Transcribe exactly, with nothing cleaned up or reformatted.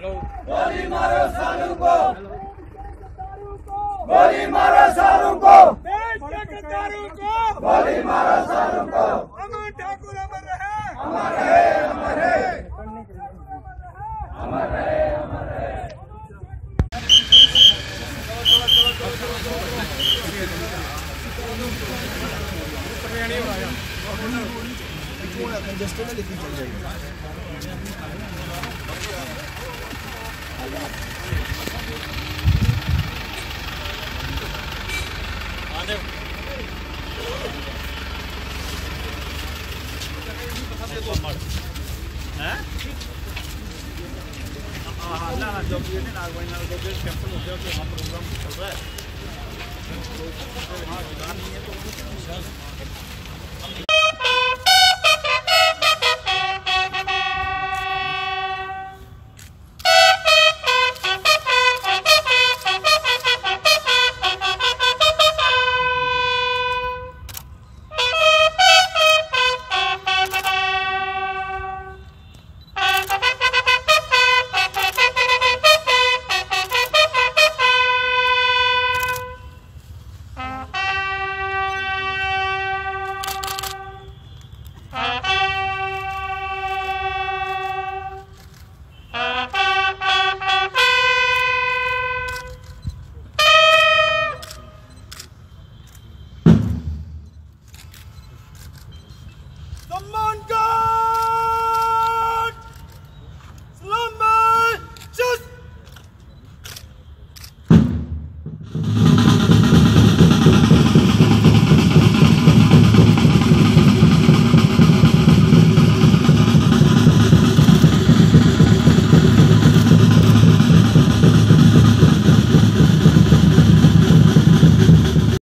गोली मारो सालू को, गोली मारो सालू को, देश के गद्दारों को गोली मारो सालू को। अमर ठाकुर अमर रहे, अमर रहे, अमर रहे, अमर रहे, अमर रहे। कंजेस्टेड है लेकिन चल जाएगी। जब ये नागवाई नागवाई कैंसिल हो गया तो वहाँ प्रोग्राम चल रहा है, तो वहाँ नहीं है तो